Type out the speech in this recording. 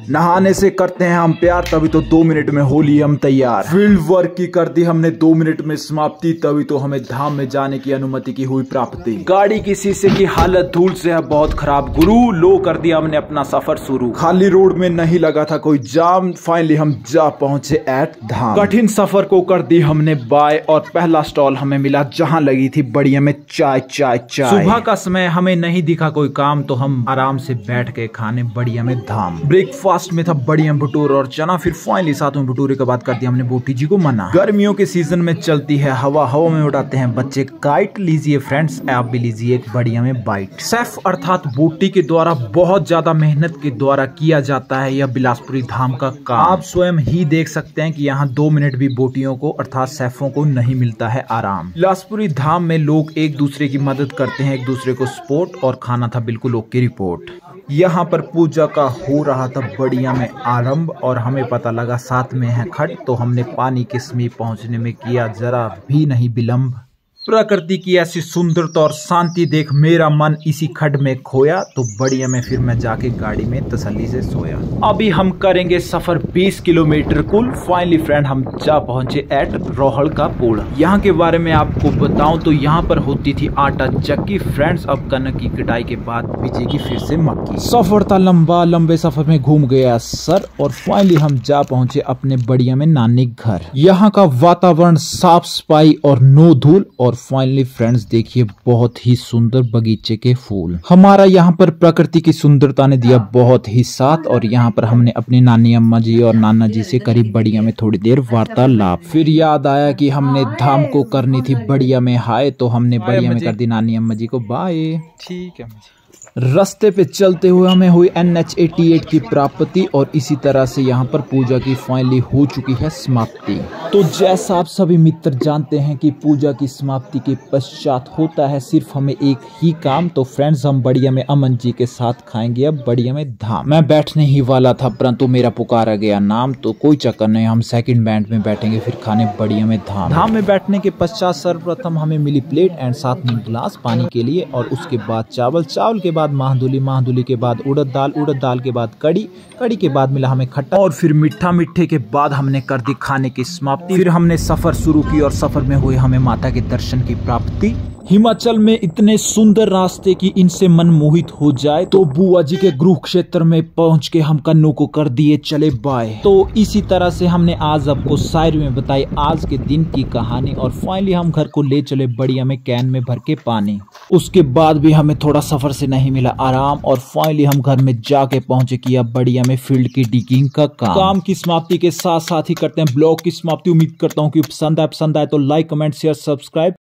नहाने से करते हैं हम प्यार, तभी तो 2 मिनट में होली हम तैयार। फील्ड वर्क की कर दी हमने 2 मिनट में समाप्ति, तभी तो हमें धाम में जाने की अनुमति की हुई प्राप्ति। गाड़ी की शीशे की हालत धूल से है बहुत खराब, गुरु लो कर दिया हमने अपना सफर शुरू। खाली रोड में नहीं लगा था कोई जाम, फाइनली हम जा पहुंचे एट धाम। कठिन सफर को कर दी हमने बाय, और पहला स्टॉल हमें मिला जहां लगी थी बढ़िया में चाय चाय चाय। सुबह का समय हमें नहीं दिखा कोई काम, तो हम आराम से बैठ के खाने बढ़िया में धाम। ब्रेकफास्ट में था बढ़िया भटूरा और चना, फिर फाइनली साथ में भटूरे के बाद कर दिया हमने बोटी जी को मना। गर्मियों के सीजन में चलती है हवा, हवा में उड़ाते हैं बच्चे काइट। लीजिए फ्रेंड्स, आप भी लीजिए एक बढ़िया में बाइट। शेफ अर्थात बोटी के द्वारा बहुत ज्यादा मेहनत के द्वारा किया जाता है यह बिलासपुरी धाम का काम। आप स्वयं ही देख सकते हैं कि यहाँ 2 मिनट भी बोटियों को अर्थात शेफों को नहीं मिलता है आराम। बिलासपुरी धाम में लोग एक दूसरे की मदद करते हैं, एक दूसरे को सपोर्ट, और खाना था बिल्कुल ओके रिपोर्ट। यहाँ पर पूजा का हो रहा था बढ़िया में आरंभ, और हमें पता लगा साथ में है खट, तो हमने पानी के समीप पहुंचने में किया जरा भी नहीं विलंब। प्रकृति की ऐसी सुंदरता और शांति देख मेरा मन इसी खड्ड में खोया, तो बढ़िया में फिर मैं जाके गाड़ी में तसल्ली से सोया। अभी हम करेंगे सफर 20 किलोमीटर कुल। फाइनली फ्रेंड हम जा पहुंचे एट रोहड़ का पुल। यहाँ के बारे में आपको बताऊं तो यहाँ पर होती थी आटा चक्की। फ्रेंड्स अब कनक की कटाई के बाद बीजेगी फिर से मक्की। सफर था लंबा, लंबे सफर में घूम गया सर, और फाइनली हम जा पहुंचे अपने बढ़िया में नानी घर। यहाँ का वातावरण साफ सफाई और नो धूल, और फाइनली फ्रेंड्स देखिए बहुत ही सुंदर बगीचे के फूल। हमारा यहाँ पर प्रकृति की सुंदरता ने दिया बहुत ही साथ, और यहाँ पर हमने अपनी नानी अम्मा जी और नाना जी से करी बढ़िया में थोड़ी देर वार्तालाप। फिर याद आया कि हमने धाम को करनी थी बढ़िया में हाय, तो हमने बढ़िया में कर दी नानी अम्मा जी को बाय। ठीक है। रास्ते पे चलते हुए हमें हुई NH 88 की प्राप्ति, और इसी तरह से यहाँ पर पूजा की फाइनली हो चुकी है समाप्ति। तो जैसा आप सभी मित्र जानते हैं कि पूजा की समाप्ति के पश्चात होता है सिर्फ हमें एक ही काम। तो फ्रेंड्स हम बढ़िया में अमन जी के साथ खाएंगे अब बढ़िया में धाम। मैं बैठने ही वाला था परंतु मेरा पुकारा गया नाम, तो कोई चक्कर नहीं, हम सेकंड बैंड में बैठेंगे फिर खाने बढ़िया में धाम। धाम में बैठने के पश्चात सर्वप्रथम हमें मिली प्लेट एंड साथ में गिलास पानी के लिए, और उसके बाद चावल, चावल के बाद महादुली, महादुली के बाद उड़द दाल के बाद कड़ी, कड़ी के बाद मिला हमें खट्टा, और फिर मीठा, मीठे के बाद हमने कर दी खाने की समाप्ति। फिर हमने सफर शुरू की, और सफर में हुए हमें माता के दर्शन की प्राप्ति। हिमाचल में इतने सुंदर रास्ते की इनसे मन मोहित हो जाए, तो बुआ जी के गृह क्षेत्र में पहुंच के हम कन्नू को कर दिए चले बाय। तो इसी तरह से हमने आज आपको शायरी में बताई आज के दिन की कहानी, और फाइनली हम घर को ले चले बढ़िया में कैन में भर के पानी। उसके बाद भी हमें थोड़ा सफर से नहीं मिला आराम, और फाइनली हम घर में जाके पहुंचे किया बढ़िया में फील्ड की डिगिंग का काम की समाप्ति के साथ साथ ही करते हैं ब्लॉग की समाप्ति। उम्मीद करता हूँ कि पसंद आए तो लाइक, कमेंट, शेयर, सब्सक्राइब।